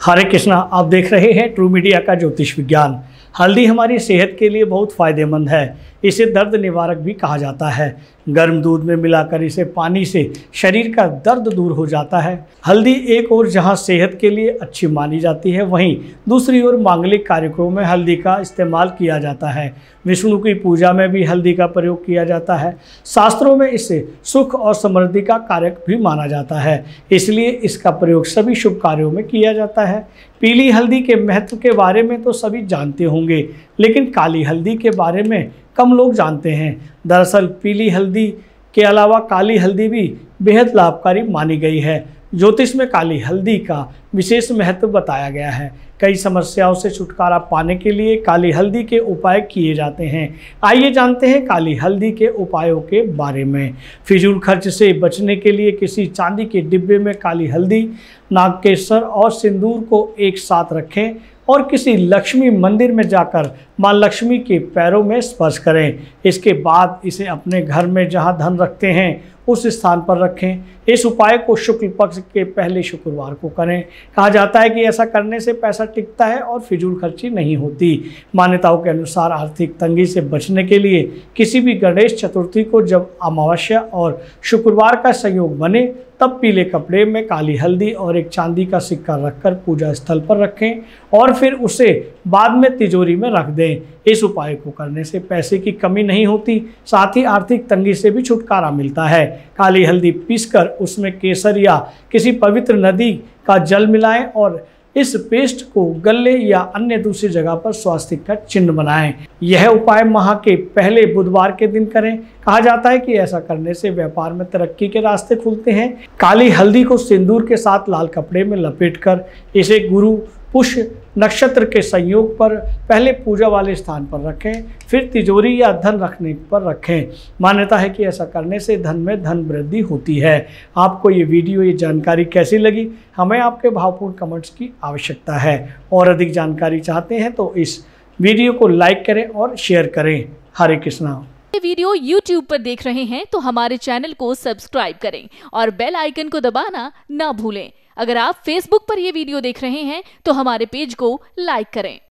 हरे कृष्णा, आप देख रहे हैं ट्रू मीडिया का ज्योतिष विज्ञान। हल्दी हमारी सेहत के लिए बहुत फायदेमंद है। इसे दर्द निवारक भी कहा जाता है। गर्म दूध में मिलाकर इसे पानी से शरीर का दर्द दूर हो जाता है। हल्दी एक ओर जहां सेहत के लिए अच्छी मानी जाती है, वहीं दूसरी ओर मांगलिक कार्यक्रमों में हल्दी का इस्तेमाल किया जाता है। विष्णु की पूजा में भी हल्दी का प्रयोग किया जाता है। शास्त्रों में इसे सुख और समृद्धि का कारक भी माना जाता है, इसलिए इसका प्रयोग सभी शुभ कार्यों में किया जाता है। पीली हल्दी के महत्व के बारे में तो सभी जानते होंगे, लेकिन काली हल्दी के बारे में कम लोग जानते हैं। दरअसल पीली हल्दी के अलावा काली हल्दी भी बेहद लाभकारी मानी गई है। ज्योतिष में काली हल्दी का विशेष महत्व बताया गया है। कई समस्याओं से छुटकारा पाने के लिए काली हल्दी के उपाय किए जाते हैं। आइए जानते हैं काली हल्दी के उपायों के बारे में। फिजूल खर्च से बचने के लिए किसी चांदी के डिब्बे में काली हल्दी, नागकेसर और सिंदूर को एक साथ रखें और किसी लक्ष्मी मंदिर में जाकर मां लक्ष्मी के पैरों में स्पर्श करें। इसके बाद इसे अपने घर में जहां धन रखते हैं उस स्थान पर रखें। इस उपाय को शुक्ल पक्ष के पहले शुक्रवार को करें। कहा जाता है कि ऐसा करने से पैसा टिकता है और फिजूल खर्ची नहीं होती। मान्यताओं के अनुसार आर्थिक तंगी से बचने के लिए किसी भी गणेश चतुर्थी को जब अमावस्या और शुक्रवार का संयोग बने तब पीले कपड़े में काली हल्दी और एक चांदी का सिक्का रखकर पूजा स्थल पर रखें और फिर उसे बाद में तिजोरी में रख दें। इस उपाय को करने से पैसे की कमी नहीं होती, साथ ही आर्थिक तंगी से भी छुटकारा मिलता है। काली हल्दी पीसकर उसमें केसर या किसी पवित्र नदी का जल मिलाएं और इस पेस्ट को गले या अन्य दूसरी जगह पर स्वास्तिक का चिन्ह बनाएं। यह उपाय माह के पहले बुधवार के दिन करें। कहा जाता है कि ऐसा करने से व्यापार में तरक्की के रास्ते खुलते हैं। काली हल्दी को सिंदूर के साथ लाल कपड़े में लपेटकर इसे गुरु पुष्य नक्षत्र के संयोग पर पहले पूजा वाले स्थान पर रखें, फिर तिजोरी या धन रखने पर रखें। मान्यता है कि ऐसा करने से धन में धन वृद्धि होती है। आपको ये वीडियो, ये जानकारी कैसी लगी? हमें आपके भावपूर्ण कमेंट्स की आवश्यकता है। और अधिक जानकारी चाहते हैं तो इस वीडियो को लाइक करें और शेयर करें। हरे कृष्णा। वीडियो YouTube पर देख रहे हैं तो हमारे चैनल को सब्सक्राइब करें और बेल आइकन को दबाना ना भूलें। अगर आप Facebook पर यह वीडियो देख रहे हैं तो हमारे पेज को लाइक करें।